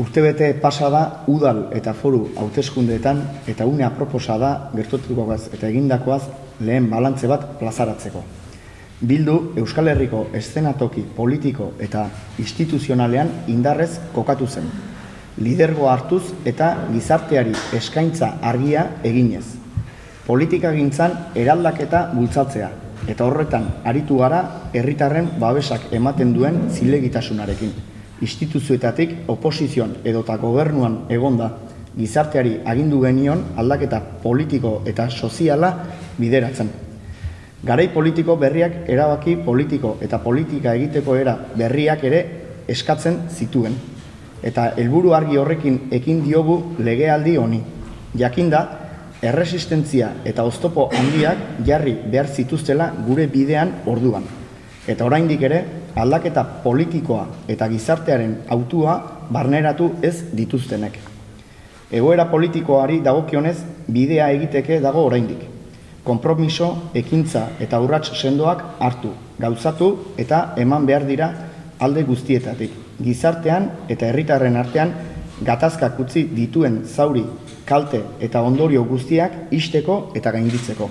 Urtebete pasa da udal eta foru hauteskundeetan eta une aproposa da gertatukoaz eta egindakoaz lehen balantze bat plazaratzeko. Bildu Euskal Herriko eszenatoki politiko eta instituzionalean indarrez kokatu zen, lidergoa hartuz eta gizarteari eskaintza argia eginez. Politikagintzan eraldaketa bultzatzea eta horretan aritu gara herritarren babesak ematen duen zilegitasunarekin. Instituzioetatik oposizioan edota gobernuan egonda gizarteari agindu genion aldaketa politiko eta soziala bideratzen. Garai politiko berriak erabaki politiko eta politika egiteko era berriak ere eskatzen zituen. Eta helburu argi horrekin ekin diogu legealdi honi. Jakinda, erresistentzia eta oztopo handiak jarri behar zituztela gure bidean orduan. Eta oraindik ere, aldaketa politikoa eta gizartearen hautua barneratu ez dituztenek. Egoera politikoari dagokionez bidea egiteke dago oraindik. Konpromiso, ekintza eta urrats sendoak hartu, gauzatu eta eman behar dira alde guztietatik. Gizartean eta herritarren artean gatazkak utzi dituen zauri, kalte eta ondorio guztiak ixteko eta gainditzeko.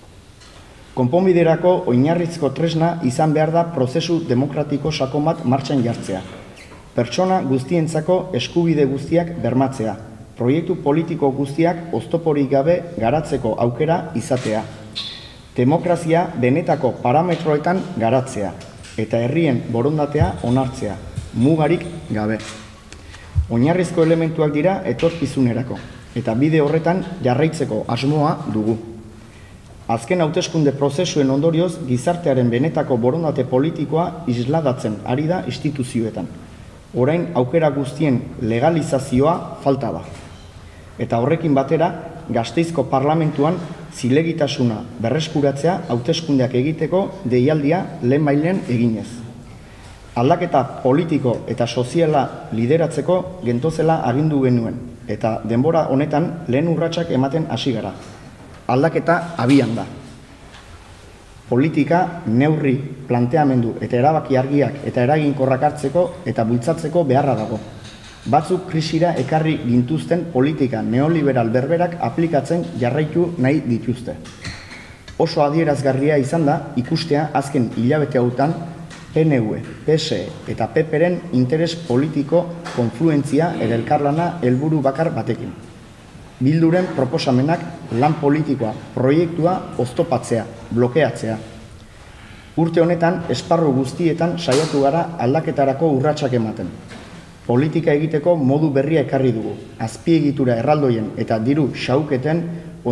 Konponbiderako oinarrizko tresna izan behar da prozesu demokratiko sakon bat martxan jartzea. Pertsona guztientzako eskubide guztiak bermatzea, proiektu politiko guztiak oztoporik gabe garatzeko aukera izatea. Demokrazia benetako parametroetan garatzea eta herrien borondatea onartzea, mugarik gabe. Oinarrizko elementuak dira etorkizunerako eta bide horretan jarraitzeko asmoa dugu. Azken hauteskunde prozesuen ondorioz gizartearen benetako borondate politikoa isladatzen ari da instituzioetan. Orain aukera guztien legalizazioa falta da. Eta horrekin batera, Gasteizko parlamentuan zilegitasuna berreskuratzea hauteskundeak egiteko deialdia lehenbailen eginez. Aldaketa politiko eta soziala lideratzeko gentozela agindu genuen, eta denbora honetan lehen urratsak ematen hasi gara. Aldaketa abian da. Politika, neurri, planteamendu eta erabaki argiak eta eraginkorrak hartzeko eta bultzatzeko beharra dago. Batzuk krisira ekarri gintuzten politika neoliberal berberak aplikatzen jarraitu nahi dituzte. Oso adierazgarria izan da ikustea azken hilabete hautan PNV, PSE eta PPren interes politiko konfluentzia ere elkarlana helburu bakar batekin. Bilduren proposamenak lan politikoa, proiektua oztopatzea, blokeatzea. Urte honetan, esparru guztietan saiatu gara aldaketarako urratsak ematen. Politika egiteko modu berria ekarri dugu. Azpiegitura erraldoien eta diru xauketetan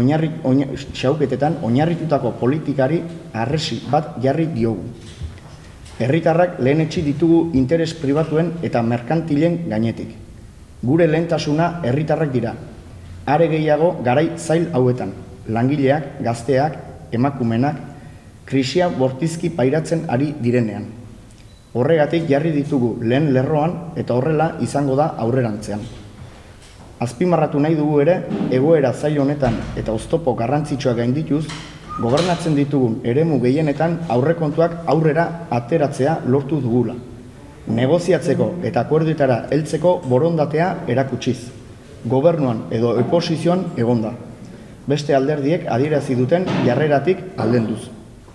oinarritutako politikari harresi bat jarri diogu. Herritarrak lehenetsi ditugu interes pribatuen eta merkantilen gainetik. Gure lehentasuna herritarrak dira. Are gehiago garai zail hauetan, langileak, gazteak, emakumenak, krisia bortizki pairatzen ari direnean. Horregatik jarri ditugu lehen lerroan eta horrela izango da aurrerantzean. Azpimarratu nahi dugu ere, egoera zail honetan eta oztopo garrantzitsua gaindituz, gobernatzen ditugun eremu gehienetan aurrekontuak aurrera ateratzea lortu dugula. Negoziatzeko eta akordioetara heltzeko borondatea erakutsiz. Gobernuan edo oposizioan egonda. Beste alderdiek adierazi duten jarreratik aldenduz.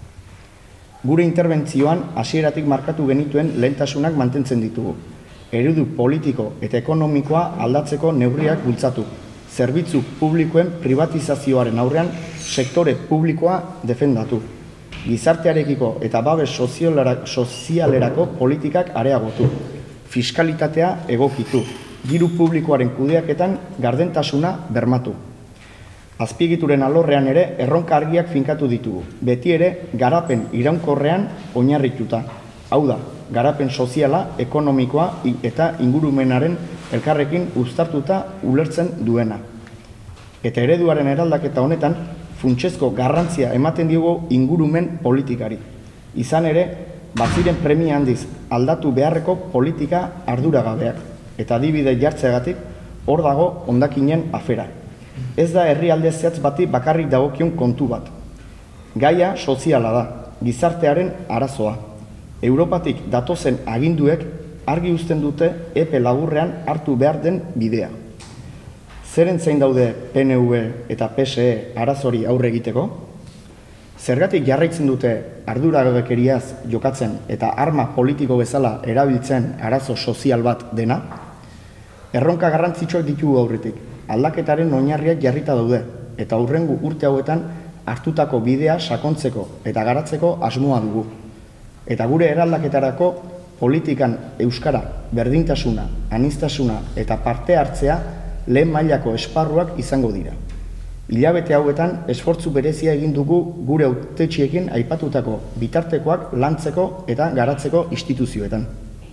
Gure interbentzioan hasieratik markatu genituen lehentasunak mantentzen ditugu. Eredu politiko eta ekonomikoa aldatzeko neurriak bultzatu. Zerbitzu publikoen privatizazioaren aurrean sektore publikoa defendatu. Gizartearekiko eta babes sozialerako politikak areagotu. Fiskalitatea egokitu. Diru publikoaren kudeaketan gardentasuna bermatu. Azpiegituren alorrean ere erronka argiak finkatu ditugu, beti ere garapen iraunkorrean oinarrituta. Hau da, garapen soziala, ekonomikoa eta ingurumenaren elkarrekin uztartuta ulertzen duena. Eta ereduaren eraldaketa honetan, funtsezko garrantzia ematen diogu ingurumen politikari. Izan ere, baziren premia handiz aldatu beharreko politika arduragabeak. Eta adibide jartzeagatik, hor dago hondakinen afera. Ez da herrialde zehatz bati bakarrik dagokion kontu bat. Gaia soziala da, gizartearen arazoa. Europatik datozen aginduek argi uzten dute epe laburrean hartu behar den bidea. Zeren zein daude PNV eta PSE arazori aurre egiteko? Zergatik jarraitzen dute arduragabekeriaz jokatzen eta arma politiko bezala erabiltzen arazo sozial bat dena? Erronka garrantzitsuak ditugu aurretik, aldaketaren oinarriak jarrita daude, eta hurrengo urte hauetan hartutako bidea sakontzeko eta garatzeko asmoa dugu. Eta gure eraldaketarako politikan euskara, berdintasuna, aniztasuna eta parte hartzea lehen mailako esparruak izango dira. Hilabete hauetan esfortzu berezia egin dugu gure hautetxiekin aipatutako bitartekoak lantzeko eta garatzeko instituzioetan.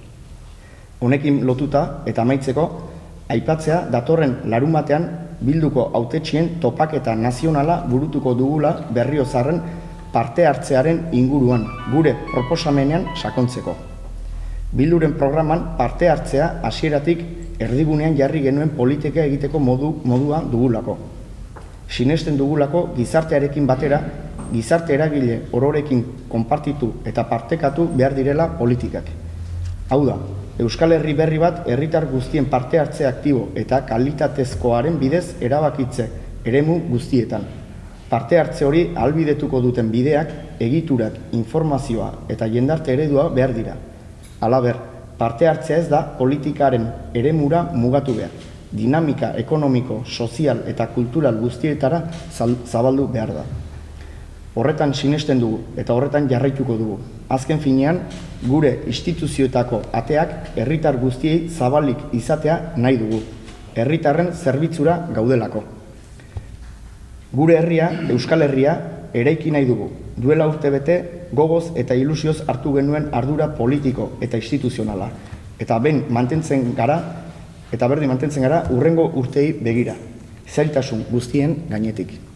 Honekin lotuta eta amaitzeko, aipatzea datorren larunbatean bilduko hautetxien topaketa nazionala burutuko dugula Berriozarren parte hartzearen inguruan, gure proposamenean sakontzeko. Bilduren programan parte hartzea hasieratik erdigunean jarri genuen politika egiteko modua dugulako. Sinesten dugulako gizartearekin batera, gizarte eragile ororekin konpartitu eta partekatu behar direla politikak. Hau da, Euskal Herri berri bat herritar guztien parte hartze aktibo eta kalitatezkoaren bidez erabakitze eremu guztietan. Parte hartze hori ahalbidetuko duten bideak, egiturak, informazioa eta jendarte eredua behar dira. Halaber, parte hartzea ez da politikaren eremura mugatu behar. Dinamika ekonomiko, sozial eta kultural guztietara zabaldu behar da. Horretan sinesten dugu eta horretan jarraituko dugu. Azken finean, gure instituzioetako ateak herritar guztiei zabalik izatea nahi dugu. Herritarren zerbitzura gaudelako. Gure herria, Euskal Herria, eraiki nahi dugu. Duela urtebete gogoz eta ilusioz hartu genuen ardura politiko eta instituzionala. Eta berdin mantentzen gara hurrengo urtei begira. Zailtasun guztien gainetik.